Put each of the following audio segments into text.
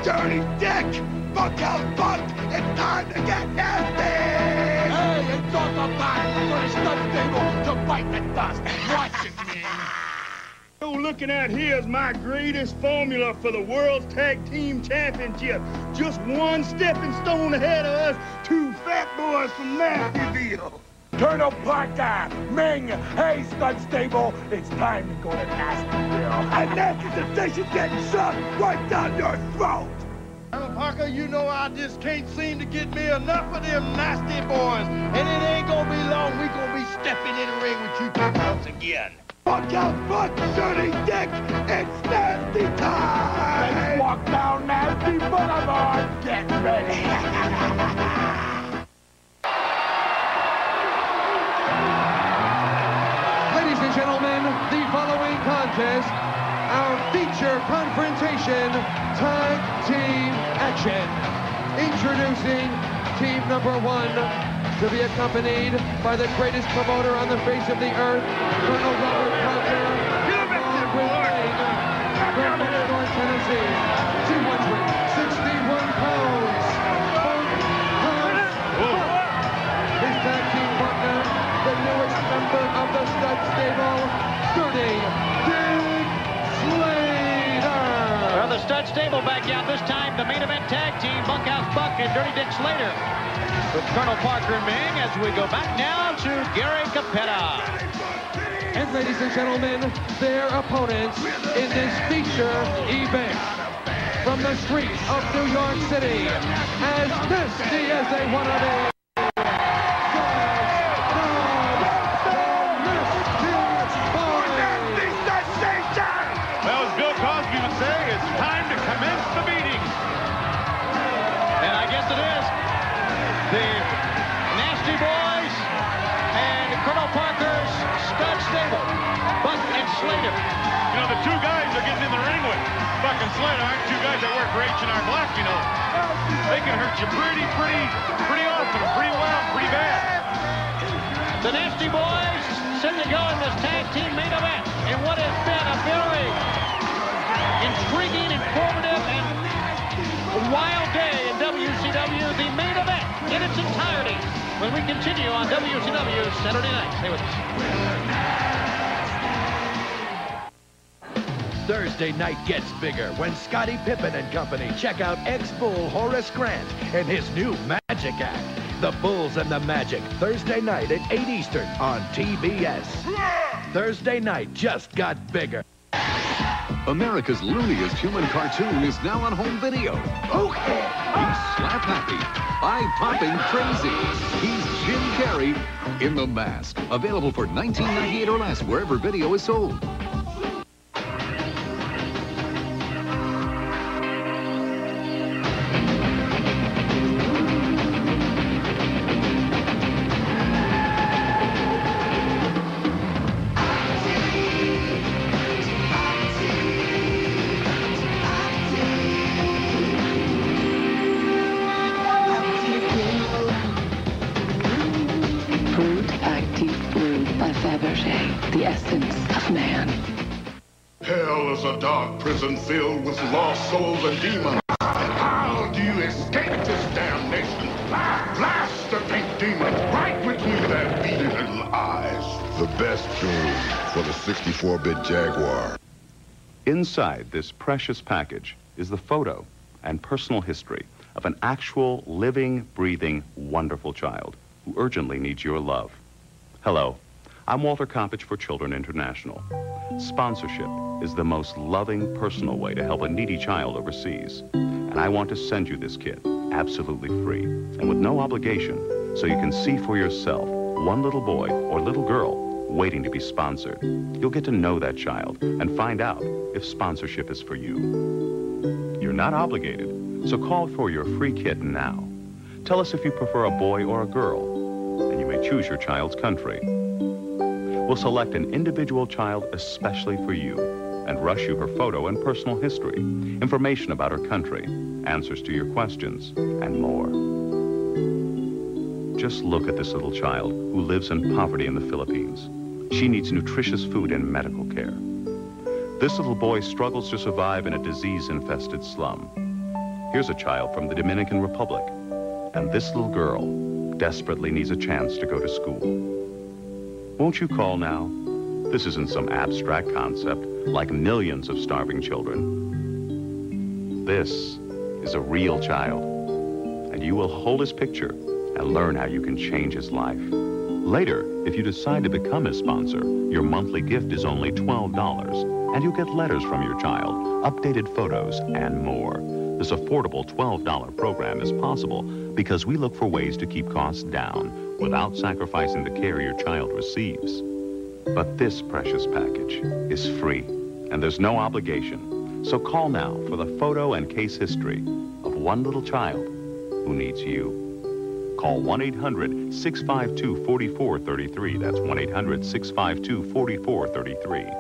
dirty dick! Bunkhouse Bunk! It's time to get nasty! Hey, it's also time for the stud stable to bite the dust. Watch it, man. What we're looking at here is my greatest formula for the World's Tag Team Championship. Just one stepping stone ahead of us, two fat boys from Nastyville. Colonel Parker, Ming, hey, stud stable, it's time to go to Nastyville. And Nasty sensation getting shoved right down your throat! Colonel Parker, you know I just can't seem to get me enough of them nasty boys. And it ain't gonna be long, we gonna be stepping in the ring with you two once again. Bunkhouse Bunk, dirty dick, it's nasty time! Let's walk down Nasty Boulevard. Get ready. Ladies and gentlemen, the following contest, our feature confrontation, tag team action. Introducing team number one, to be accompanied by the greatest promoter on the face of the earth, Colonel Robert Parker, along with Ming from North Tennessee, 261 pounds. His tag team partner, the newest member of the stud stable, Dirty Dick Slater. Well, the stud stable back out this time. The main event tag team, Bunkhouse Buck and Dirty Dick Slater. With Colonel Parker and Ming as we go back now to Gary Capetta. And ladies and gentlemen, their opponents in this feature event. From the streets of New York City, as nasty as they want to be. Well, as Bill Cosby would say, it's time to commence the meeting. And I guess it is. The Nasty Boys and Colonel Parker's stud stable, Buck and Slater. You know, the two guys are getting in the ring with Buck and Slater aren't two guys that work for H&R Block, you know. They can hurt you pretty often, pretty well, pretty bad. The Nasty Boys set to go in this tag team main event in what has been a very intriguing, informative, and wild day in WCW, the main event in its entirety when we continue on WCW Saturday night. Stay with us. Thursday night gets bigger when Scottie Pippen and company check out ex-Bull Horace Grant and his new Magic Act. The Bulls and the Magic, Thursday night at 8 Eastern on TBS. Thursday night just got bigger. America's looniest human cartoon is now on home video. Okay. He's slap happy, eye-popping crazy. He's Jim Carrey in The Mask. Available for $19.98 or less wherever video is sold. The essence of man. Hell is a dark prison filled with lost souls and demons. How do you escape this damnation? Blast the pink demon right between their beady little eyes. The best tune for the 64-bit Jaguar. Inside this precious package is the photo and personal history of an actual, living, breathing, wonderful child who urgently needs your love. Hello. I'm Walter Kopich for Children International. Sponsorship is the most loving, personal way to help a needy child overseas. And I want to send you this kit, absolutely free, and with no obligation, so you can see for yourself one little boy or little girl waiting to be sponsored. You'll get to know that child and find out if sponsorship is for you. You're not obligated, so call for your free kit now. Tell us if you prefer a boy or a girl, and you may choose your child's country. We'll select an individual child especially for you and rush you her photo and personal history, information about her country, answers to your questions, and more. Just look at this little child who lives in poverty in the Philippines. She needs nutritious food and medical care. This little boy struggles to survive in a disease-infested slum. Here's a child from the Dominican Republic, and this little girl desperately needs a chance to go to school. Won't you call now? This isn't some abstract concept like millions of starving children. This is a real child, and you will hold his picture and learn how you can change his life. Later, if you decide to become his sponsor, your monthly gift is only $12, and you get letters from your child, updated photos, and more. This affordable $12 program is possible because we look for ways to keep costs down without sacrificing the care your child receives. But this precious package is free, and there's no obligation. So call now for the photo and case history of one little child who needs you. Call 1-800-652-4433. That's 1-800-652-4433.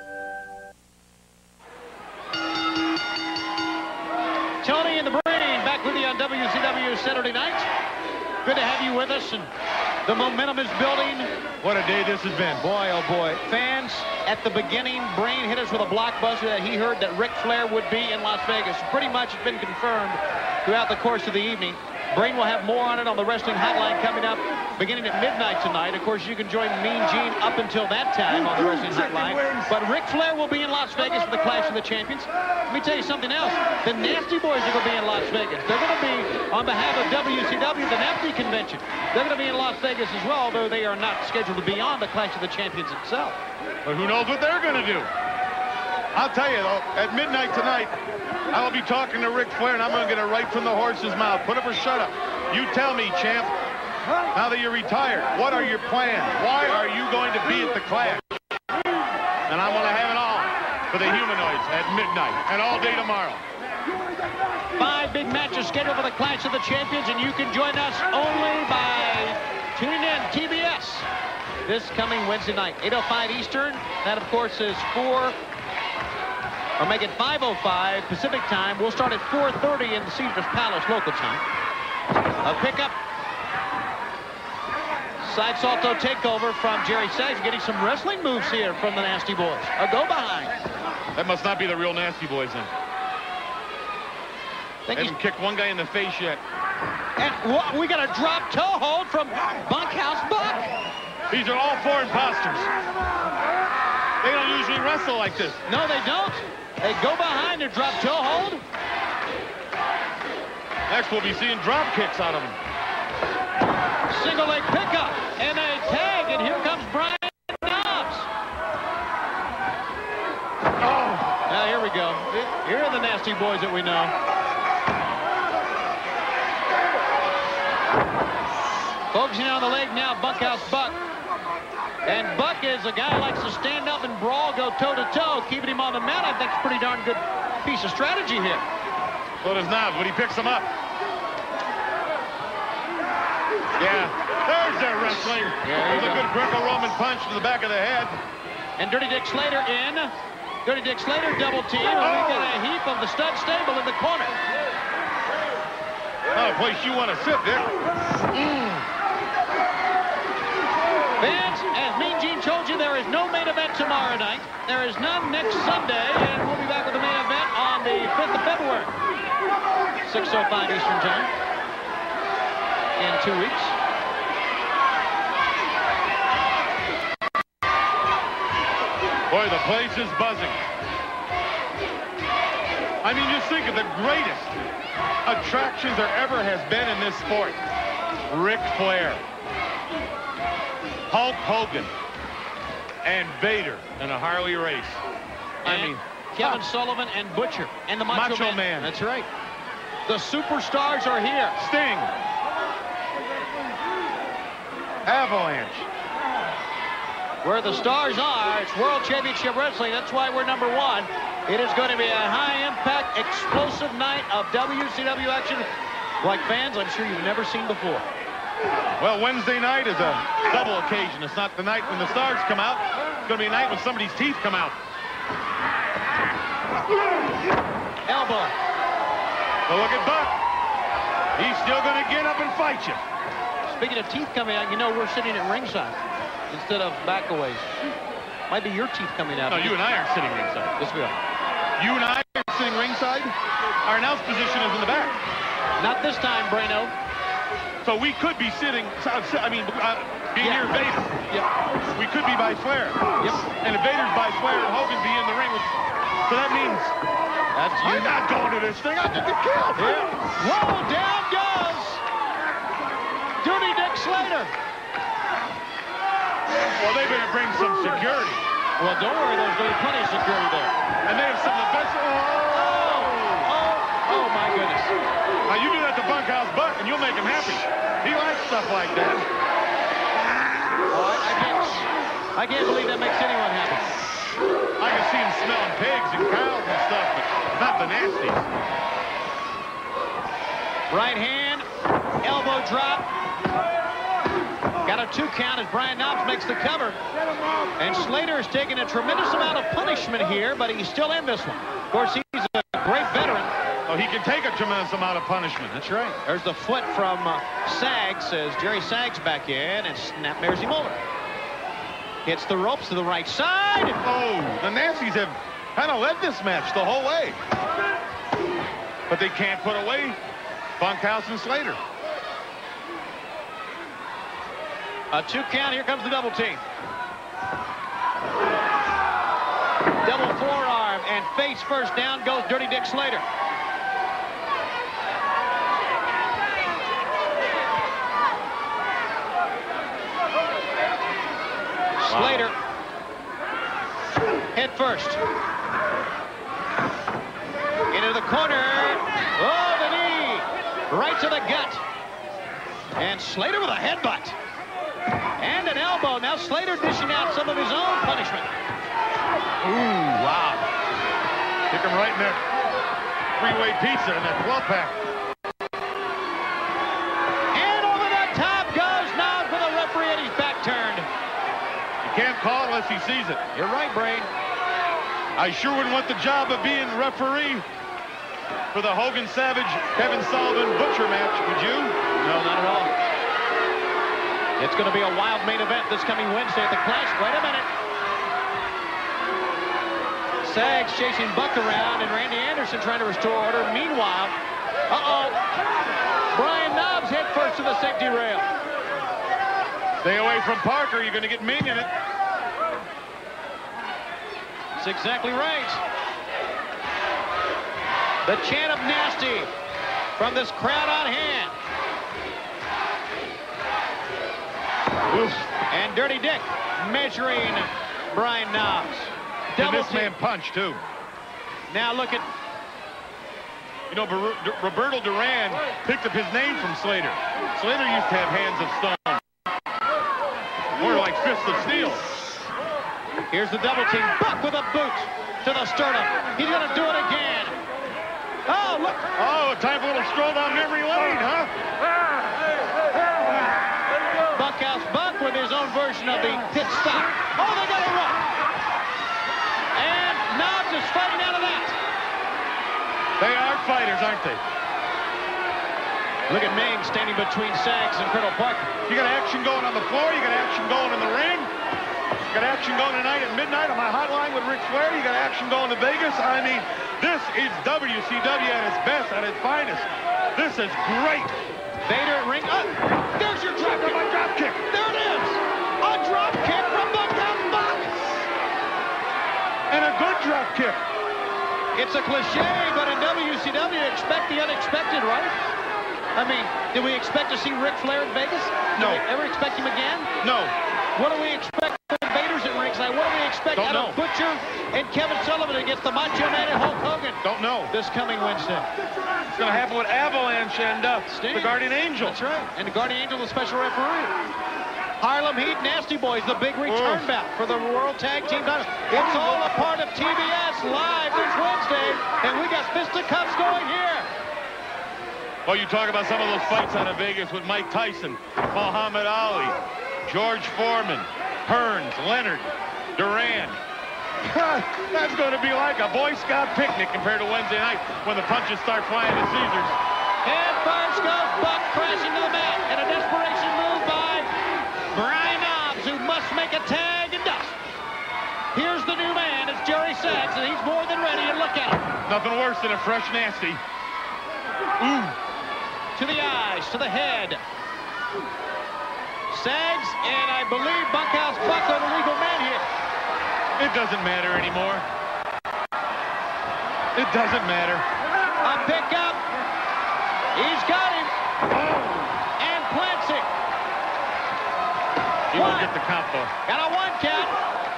Tony and the Brain back with you on WCW Saturday night. Good to have you with us, and the momentum is building. What a day this has been. Boy, oh boy. Fans, at the beginning, Brain hit us with a blockbuster that he heard that Ric Flair would be in Las Vegas. Pretty much it's been confirmed throughout the course of the evening. Brain will have more on it on the Wrestling Hotline coming up beginning at midnight tonight. Of course, you can join Mean Gene up until that time on the Wrestling Hotline. But Ric Flair will be in Las Vegas for the Clash of the Champions. Let me tell you something else. The Nasty Boys are going to be in Las Vegas. They're going to be, on behalf of WCW, the Nasty Convention. They're going to be in Las Vegas as well, although they are not scheduled to be on the Clash of the Champions itself. But who knows what they're going to do? I'll tell you, though, at midnight tonight, I will be talking to Ric Flair, and I'm going to get it right from the horse's mouth. Put up or shut up. You tell me, champ, now that you're retired, what are your plans? Why are you going to be at the Clash? And I'm going to have it all for the humanoids at midnight and all day tomorrow. 5 big matches scheduled for the Clash of the Champions, and you can join us only by tuning in TBS this coming Wednesday night, 8:05 Eastern. That, of course, is 4. Or make it 5:05 Pacific time. We'll start at 4:30 in the Caesars Palace local time. A pickup. Side salto takeover from Jerry Saggs, getting some wrestling moves here from the Nasty Boys. A go behind. That must not be the real Nasty Boys then. Hasn't kicked one guy in the face yet. And what, we got a drop toe hold from Bunkhouse Buck. These are all four imposters. They don't usually wrestle like this. No, they don't. They go behind and drop toe hold. Next, we'll be seeing drop kicks out of them. Single leg pickup and a tag, and here comes Brian Knobs. Oh, now here we go. Here are the Nasty Boys that we know. Focusing on the leg now, Bunkhouse Buck. And Buck is a guy who likes to stand up and brawl, go toe-to-toe, keeping him on the mat. I think it's a pretty darn good piece of strategy here. So does Knobs, but he picks him up. Yeah, there's their wrestling. There's a good Greco-Roman punch to the back of the head. And Dirty Dick Slater in. Dirty Dick Slater double team. And we've got a heap of the stud stable in the corner. Not a place you want to sit, Dick. Fans, as Mean Gene told you, there is no main event tomorrow night. There is none next Sunday, and we'll be back with the main event on the 5th of February. 6:05 Eastern Time. In 2 weeks. Boy, the place is buzzing. I mean, just think of the greatest attractions there ever has been in this sport. Ric Flair, Hulk Hogan, and Vader in a Harley race. I mean, Kevin Sullivan and Butcher and the Macho Man. That's right. The superstars are here. Sting. Avalanche. Where the stars are, it's World Championship Wrestling. That's why we're #1. It is going to be a high-impact, explosive night of WCW action like fans I'm sure you've never seen before. Well, Wednesday night is a double occasion. It's not the night when the stars come out. It's going to be a night when somebody's teeth come out. Elbow. Well, look at Buck. He's still going to get up and fight you. Speaking of teeth coming out, you know we're sitting at ringside instead of back away. Might be your teeth coming out. No, you and I aren't sitting ringside. Yes, we are. You and I are sitting ringside. Our announce position is in the back. Not this time, Brano. So we could be sitting, being near Vader. Yep. We could be by Flair. Yep. And if Vader's by Flair, Hogan be in the ring. So that means I'm not going to this thing. I get killed. Yeah. Whoa, down goes Dirty Dick Slater. Well, they better bring some security. Well, don't worry, there's going to be plenty of security there. And they have some of the best. Oh, my goodness. Now, you do that to Bunkhouse Buck, and you'll make him happy. He likes stuff like that. I can't believe that makes anyone happy. I can see him smelling pigs and cows and stuff, but not the nasties. Right hand, elbow drop. Got a 2 count as Brian Knobbs makes the cover. And Slater has taken a tremendous amount of punishment here, but he's still in this one. Of course, he's a great veteran. Oh, he can take a tremendous amount of punishment. That's right. There's the foot from Sags as Jerry Sags back in and snapmares him over. Hits the ropes to the right side. Oh, the Nazis have kind of led this match the whole way. But they can't put away Bunkhouse and Slater. A 2 count. Here comes the double team. Double forearm and face first. Down goes Dirty Dick Slater. Slater, head first. Into the corner. Oh, the knee. Right to the gut. And Slater with a headbutt. And an elbow. Now Slater dishing out some of his own punishment. Ooh, wow. Kick him right in that three-way pizza in that 12-pack. And over the top goes Knobbs with a referee and he's back turned. Can't call unless he sees it. You're right, Brain. I sure wouldn't want the job of being referee for the Hogan Savage Kevin Sullivan Butcher match, would you? No, not at all. It's going to be a wild main event this coming Wednesday at the Clash. Wait a minute. Sags chasing Buck around and Randy Anderson trying to restore order. Meanwhile, Brian Knobbs head first to the safety rail. Stay away from Parker. You're going to get Ming in it. That's exactly right. The chant of nasty from this crowd on hand. Oof. And Dirty Dick measuring Brian Knobbs. And this man punched, too. Now look at... You know, Roberto Duran picked up his name from Slater. Slater used to have hands of stone. More like fists of steel. Here's the double team. Buck with a boot to the sternum. He's going to do it again. Oh, look. Oh, time for a little stroll down memory lane, huh? Bunkhouse Buck with his own version of the pit stop. Oh, they got a run. And Knobbs is fighting out of that. They are fighters, aren't they? Look at Ming standing between Sags and Colonel Parker. You got action going on the floor. You got action going in the ring. You got action going tonight at midnight on my hotline with Ric Flair. You got action going to Vegas. I mean, this is WCW at its best, at its finest. This is great. Vader ring. There's your drop kick. My drop kick. There it is. A drop kick from Bunkhouse Buck. And a good drop kick. It's a cliche, but in WCW, expect the unexpected, right? I mean, did we expect to see Ric Flair in Vegas? No. Did we ever expect him again? No. What do we expect when Vader's at ringside? What do we expect out of Butcher and Kevin Sullivan against the Macho Man and Hulk Hogan? Don't know. This coming Wednesday. It's going to happen with Avalanche and the Guardian Angel. That's right. And the Guardian Angel, the special referee. Harlem Heat Nasty Boys, the big return bout for the World Tag Team title. It's all a part of TBS live this Wednesday, and we got fisticuffs going here. Well, you talk about some of those fights out of Vegas with Mike Tyson, Muhammad Ali, George Foreman, Hearns, Leonard, Duran. That's going to be like a Boy Scout picnic compared to Wednesday night when the punches start flying at Caesars. And first goes Buck crashing to the mat, and a desperation move by Brian Knobbs, who must make a tag and dust. Here's the new man. It's Jerry Sags, and he's more than ready. And look at him. Nothing worse than a fresh nasty. Ooh. To the eyes, to the head. Sags, and I believe Bunkhouse buckled a legal man here. It doesn't matter anymore. It doesn't matter. A pickup. He's got him. And plants it. He won't get the combo. Got a 1 count.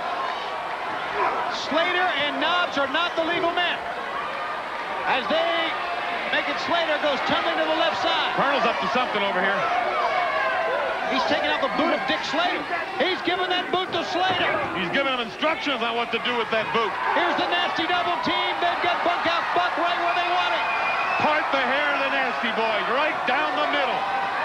Slater and Knobs are not the legal men. As they make it, Slater goes tumbling to the left side. Colonel's up to something over here. He's taking out the boot of Dick Slater. He's giving that boot to Slater. He's giving him instructions on what to do with that boot. Here's the nasty double team. They've got Bunkhouse Buck right where they want it. Part the hair of the nasty boys, right down the middle.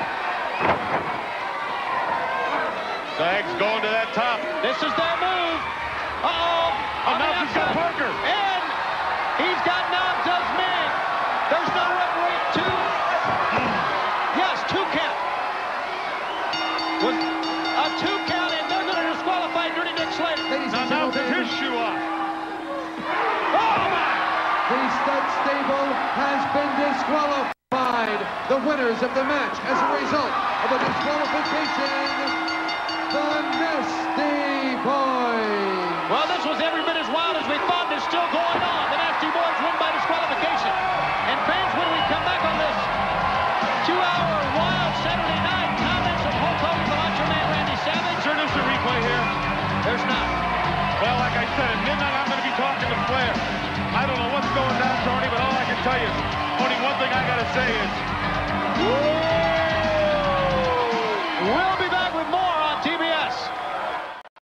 Sags going to that top. This is their move. Uh-oh. Oh, now he's got Parker. And he's got Knobs' man. There's no referee. 2. Yes, 2 count. With a 2 count, and they're going to disqualify Dirty Dick Slater. Now take his shoe off. Oh, my! The stud stable has been disqualified. The winners of the match as a result of a disqualification, the Nasty Boys. Well, this was every bit as wild as we thought. It's still going on. The Nasty Boys win by disqualification. And fans, when we come back on this 2-hour wild Saturday night, comments from Hulk Hogan, the Macho Man, Randy Savage. Sure, there's a replay here. There's not. Well, like I said, at midnight, I'm going to be talking to Flair. I don't know what's going down, Tony, but all I can tell you is only one thing I got to say is...